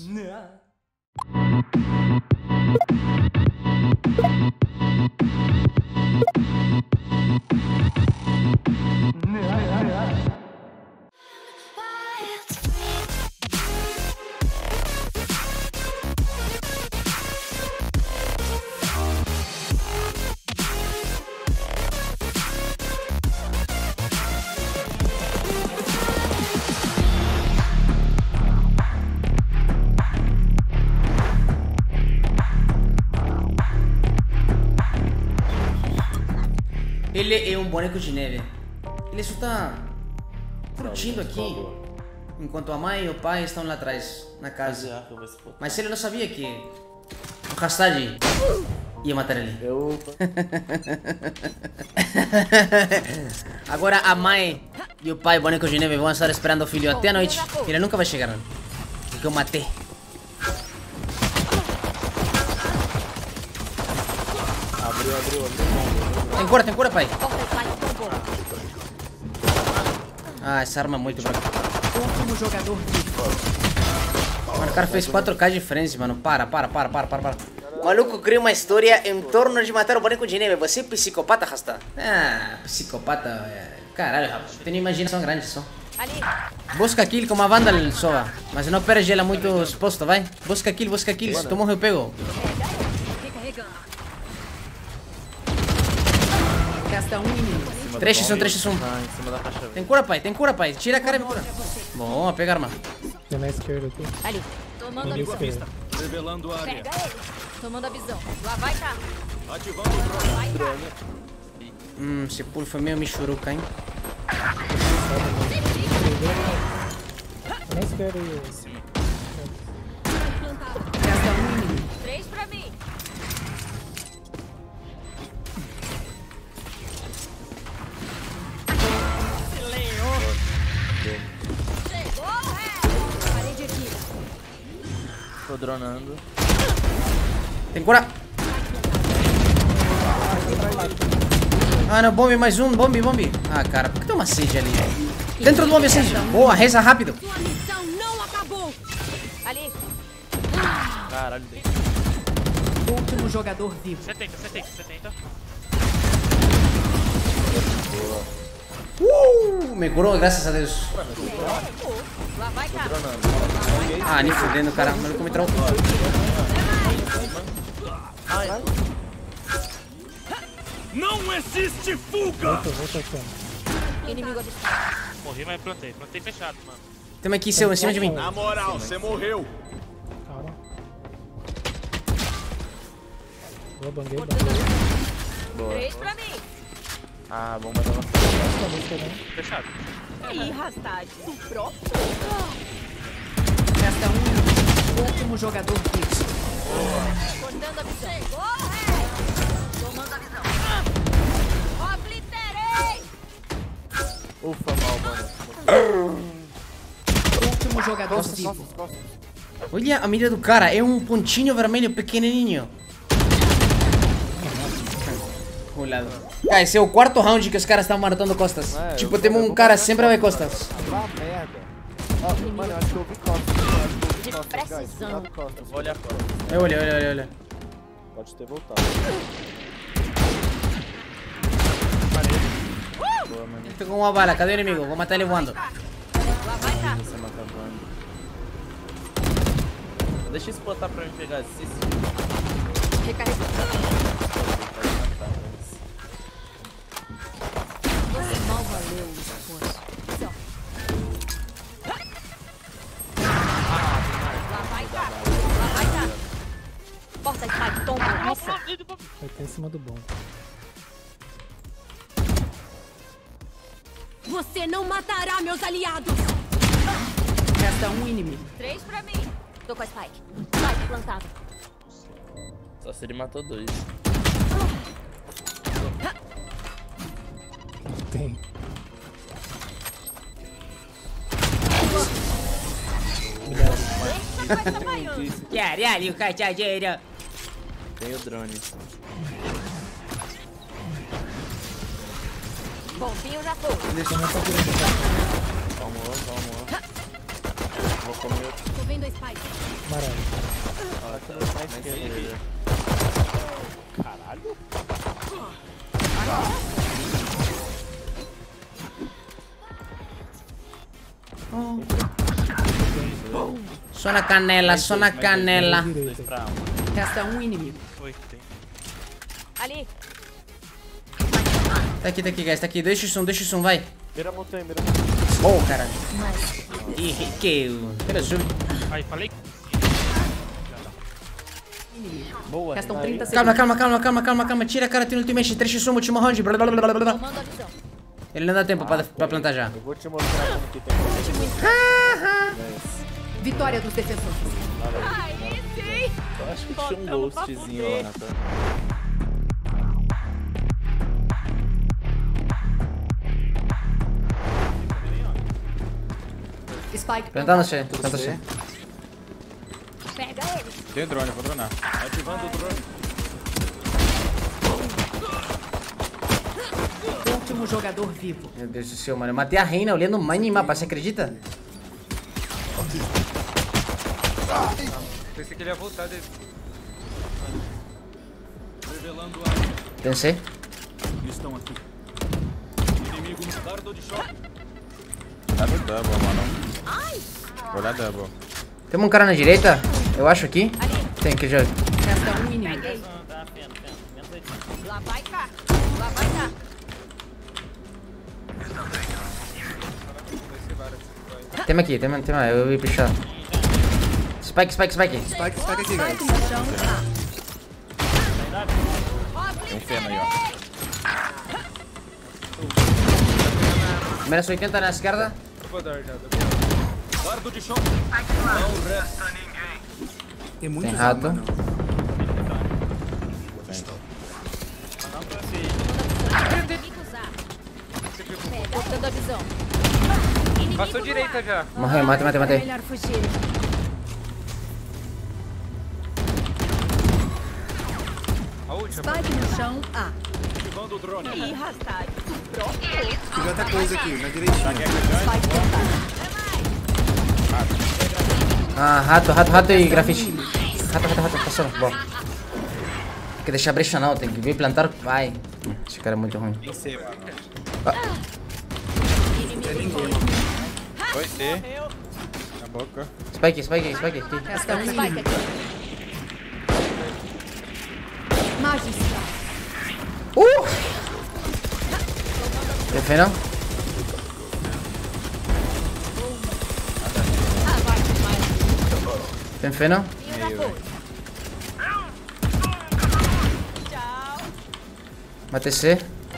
Ele é um boneco de neve. Ele só tá curtindo aqui, enquanto a mãe e o pai estão lá atrás, na casa. Mas ele não sabia que o Hastad ia matar ele. Agora a mãe e o pai, boneco de neve, vão estar esperando o filho até a noite. Ele nunca vai chegar, porque eu matei. Abriu. Tem cura, pai. Ah, essa arma é muito fraca. Último jogador vivo. Mano, o cara fez 4K de frente, mano. Para. O maluco cria uma história em torno de matar o boneco de neve. Você é psicopata, Rasta? Ah, psicopata. Caralho, rapaz. Tem imaginação grande só. Busca kill com uma Vandal só. Mas não perde ela muito exposta, vai. Busca kill. Se tu morrer, eu pego. Resta um inimigo. 3x1. Tem cura, pai. Tira a cara e me cura. Bom, vamos pegar arma. Tem na esquerda aqui. Ali. Tomando a visão. Revelando a área. Pega ele. Tomando a visão. Lá vai cá. Ativando o drone. Esse pulo foi meio michuruca, hein? Na esquerda aí. Resta um inimigo. 3 pra mim. Tô dronando. Tem cura. Ah, não, bombe, mais um, bombe. Ah, cara, por que tem uma sede ali? Dentro do bombe, sede. Boa, reza rápido. Sua missão não acabou. Ali. Caralho, Último jogador vivo. 70. Me curou, graças a Deus. Lá vai cá. Ah, nem fudendo, cara. O maluco me trocou. Não existe fuga! Inimigo avistado. Morri, mas plantei fechado, mano. Tem uma aqui seu, em cima de mim. Na moral, você morreu. Calma. Boa, banguei. 3 pra mim. Ah, bomba tava Fechado. Ih, Hastad. Tu próprio. Resta um inimigo. Último jogador vivo. Cortando a visão. Tomando a visão. Obliterei. Ufa, mal, mano. Último jogador vivo. Olha a mira do cara, é um pontinho vermelho pequenininho. Rolado. Ah, esse é o quarto round que os caras estão matando costas. Tipo, temos um cara sempre vai costas. Merda. Mano, eu acho que eu vi costas. Precisão. Vou olhar costas. Olha. Pode ter voltado. Boa, mano. Tô com uma bala, cadê o inimigo? Vou matar ele voando. Lá vai cá. Você mata voando. Deixa eu explotar pra mim pegar esse. Recarregando. Você mal valeu o esforço. Lá vai cá. Porta Spike, toma. Nossa. Vai ter em cima do bom. Você não matará meus aliados. Resta um inimigo. 3 pra mim. Tô com a Spike. Spike plantada. Só se ele matou 2. Tem. Caralho, cachadeiro. Tem o drone. Bombinho já foi. Calma. Vou comer outro. Tô vendo a Spike. Amarelo. Caralho. Só na canela, só na canela. Direita. Resta um inimigo. Foi, tem. Ali. Tá aqui, guys, tá aqui. 2x1, vai. Mira a montanha, mira a montanha. Oh, caralho. Ih, que... Pera, zoom. Aí, falei. Boa. Restam 30 segundos. Calma. Tira a cara, tem ultimate. 3x1, último round. Blá, blá, blá, blá, blá. Comando a visão. Ele não dá tempo pra plantar já. Eu vou te mostrar como que tem. Vitória dos defensores. Aí sim. Eu acho que tinha um ghostzinho lá na tela. Spike Plantando C, planta C. Pega ele. Tem drone, vou dronar. Ativando o drone. Último jogador vivo. Meu Deus do céu, mano. Eu matei a reina olhando o minimapa, você acredita? Pensei que ele ia voltar dele. Revelando área. Tem C. Estão aqui. Inimigo no dardo de choque. Tá no double, mano. Vou olhar double. Tem um cara na direita, eu acho aqui. Tem que já. Resta um inimigo. Peguei. Lá vai cá. Lá vai cá. Tem aqui, eu ia puxar. Spike. Spike aqui, guys. Spike no chão. Tem um feno aí, ó. Menos 80 na esquerda. Vou dar já. Dardo de choque. Não resta ninguém. Tem muito Tem rato. Inimigos A. Botando a visão. Passou direita já. Morreu, matei. Melhor fugir. A última. Spike no chão. A. Ativando o drone. Ih, arrastado. Tem outra coisa aqui, na direitinha. Spike plantado. Ah, rato e grafite. Rato, passou. Bom. Tem que deixar brecha não, tem que vir plantar. Vai. Esse cara é muito ruim. Foi C. Na boca. Spike aqui. Resta um Spike inimigo. aqui. Magistral. Tem fé não? Tem fé não? Matei C.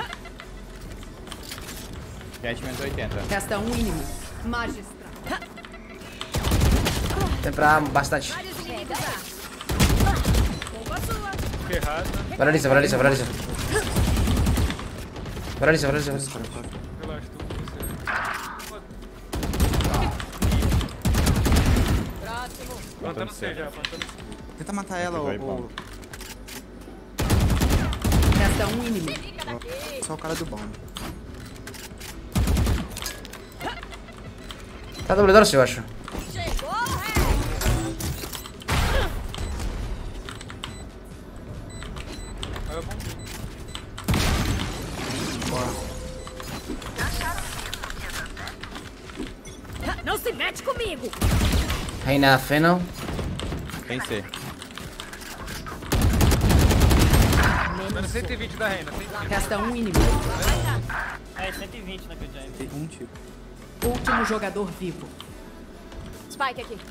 Cat menos 80. Resta um inimigo. Magistral. Tem pra bastante. Vários inimigos A. Errado. Paralisa. Relaxa, Paralisa. tu. Próximo. Plantando C já, plantando C. Tenta matar ela, Vai, ô. bom. Resta um inimigo. Só o cara do bom. Tá double door, eu acho. Chegou, Aí eu vou. Não se mete comigo. Reina Fennel. Tem C. Menos 120 da reina. 120. Resta um inimigo. É, 120 naquele Giant. Tem um tipo. Último jogador vivo. Spike aqui.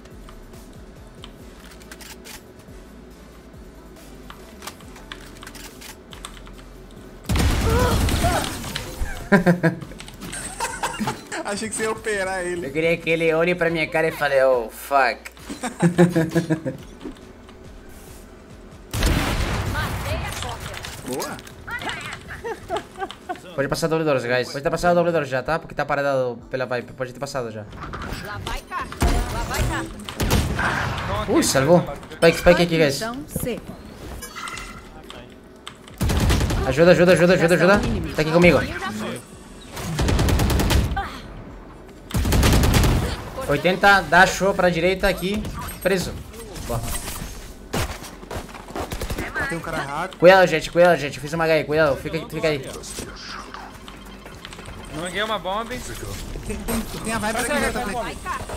Achei que você ia operar ele. Eu queria que ele olhe pra minha cara e fale, oh, fuck. Matei a cópia. Boa. Pode passar double doors, guys. Pode ter passado double doors já, tá? Porque tá parado pela vibe. Pode ter passado já. Lá vai cá. Lá vai cá. Ui, salvou. Spike aqui, no guys. chão. C. Ajuda. Tá aqui comigo. 80, dá show pra direita aqui. Preso. Boa. Tem um cara rápido. Cuidado, gente. Fiz uma HE, cuidado. Fica aí. Banguei uma bomba. Tem a Viper aqui dentro também.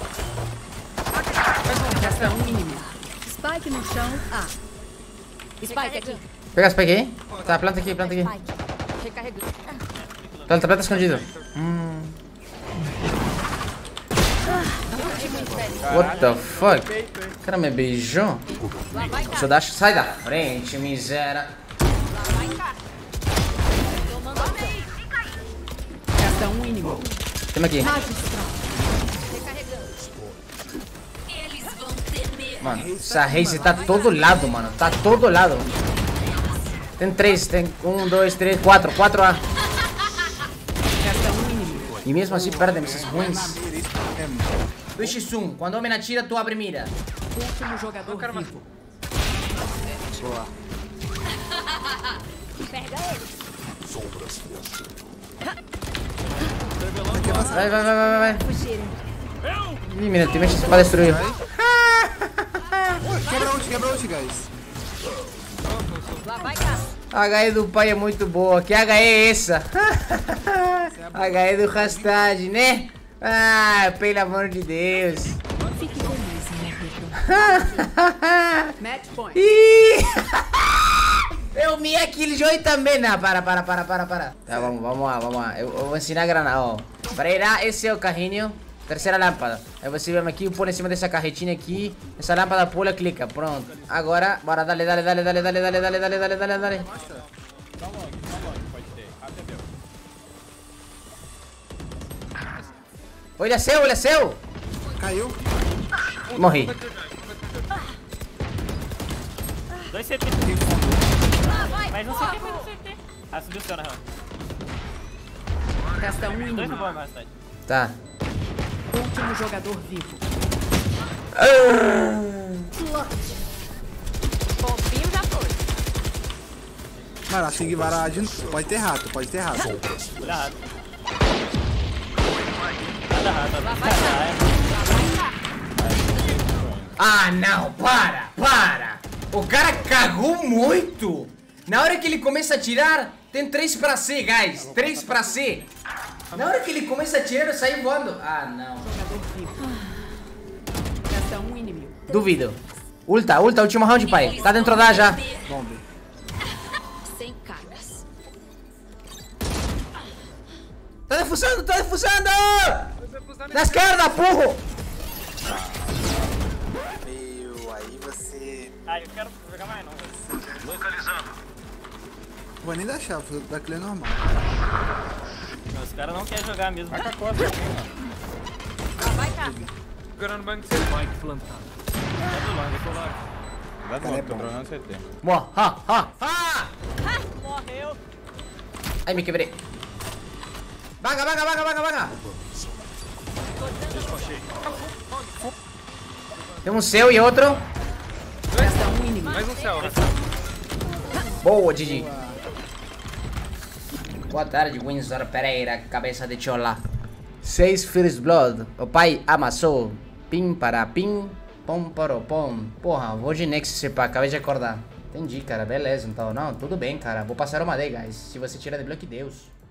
Resta um inimigo. Spike no chão. A. Spike aqui. Pega as Spike aí. Tá, planta aqui. Spike. Recarregando. Planta escondido. What the fuck? O cara me beijou? Lá vai cá. Deixa eu dar... Sai da frente, miséria. Lá vai cá. Tomando bem. Resta um inimigo. Temos aqui. Magistral. Recarregando. Mano, essa Raze tá todo lado, mano. Tá todo lado. Tem 3, tem 1, 2, 3, 4. 4A. Resta um inimigo. E mesmo assim perdem esses ruins. Mira, isso é 2x1. Quando o homem atira, tu abre mira. Último jogador vivo. boa. Pega ele. Vai. Fugirem. Ih, menino, tem mexe pra destruir. Quebra ult, guys. Lá vai cá. A HE do pai é muito boa. Que HE é essa? A HE do Rastad, né? Ah, pelo amor de Deus. Fique feliz, minha Match point. Ih! Eu me aquele jogo também. Não, para. Tá, vamos lá. Eu vou ensinar a granada, ó. Para ir lá, esse é o carrinho. Terceira lâmpada. Aí você vem aqui, pula em cima dessa carretinha aqui. Essa lâmpada pula, clica. Pronto. Agora, bora, dale. Olha seu. Caiu. Morri. 2 CT. Mais um CT. Ah, subiu o seu na real. Resta um 2 no inimigo. bom, mais tarde. Tá. Último jogador vivo. Fofinho já foi. Mano, assim que varar de... Pode ter rato. Olha errado. Nada errado. Lá vai cá. Ah, não, para! O cara cagou muito! Na hora que ele começa a atirar, tem 3 pra C, guys. 3 pra C. Na hora que ele começa a atirar, eu saio voando. Ah, não. Jogador vivo. Resta um inimigo. Duvido. Ulta, último round, pai. Tá dentro da já. Bombe. Sem cargas. Tá defusando! Na esquerda, burro! Meu, aí você... Ah, eu quero jogar mais não, velho. Vou nem dar chave, vou dar clear normal. Não, os caras não querem jogar mesmo. Vai com a costa aqui, mano. Lá vai cá. Procurando banco de CT. Vai do longe, eu tô lá. Vai do lado, tô dronando CT. Boa, ha! Morreu. Ai, me quebrei. Vaga! Tem um seu e outro. Resta um inimigo. Mais um céu. Boa, Didi. Boa tarde, Windsor Pereira, cabeça de chola. 6 First Blood. O pai amassou. Pim para pim, pom para pom. Porra, vou de Nex se pá, acabei de acordar. Entendi, cara, beleza, então. Não, tudo bem, cara. Vou passar uma day, guys. Se você tirar de bloco, Deus.